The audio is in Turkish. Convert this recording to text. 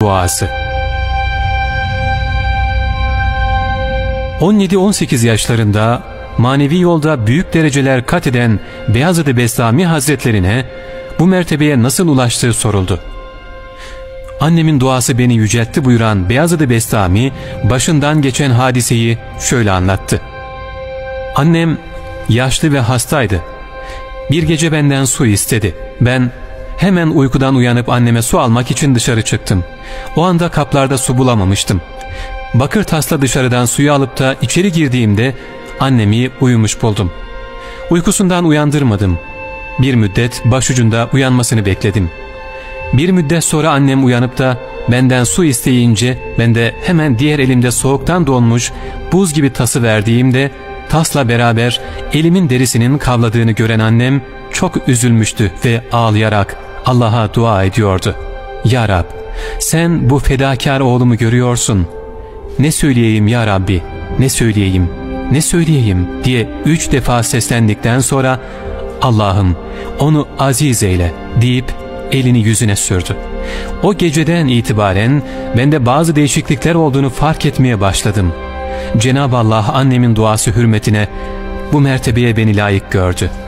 Duası. 17-18 yaşlarında manevi yolda büyük dereceler kat eden Beyazıt-ı Bestami Hazretlerine bu mertebeye nasıl ulaştığı soruldu. Annemin duası beni yüceltti buyuran Beyazıt-ı Bestami başından geçen hadiseyi şöyle anlattı. Annem yaşlı ve hastaydı. Bir gece benden su istedi. Ben hemen uykudan uyanıp anneme su almak için dışarı çıktım. O anda kaplarda su bulamamıştım. Bakır tasla dışarıdan suyu alıp da içeri girdiğimde annemi uyumuş buldum. Uykusundan uyandırmadım. Bir müddet başucunda uyanmasını bekledim. Bir müddet sonra annem uyanıp da benden su isteyince ben de hemen diğer elimde soğuktan donmuş buz gibi tası verdiğimde tasla beraber elimin derisinin kavladığını gören annem çok üzülmüştü ve ağlayarak Allah'a dua ediyordu. Ya Rab, sen bu fedakar oğlumu görüyorsun. Ne söyleyeyim ya Rabbi, ne söyleyeyim, ne söyleyeyim diye 3 defa seslendikten sonra Allah'ım onu aziz eyle deyip elini yüzüne sürdü. O geceden itibaren bende bazı değişiklikler olduğunu fark etmeye başladım. Cenab-ı Allah annemin duası hürmetine bu mertebeye beni layık gördü.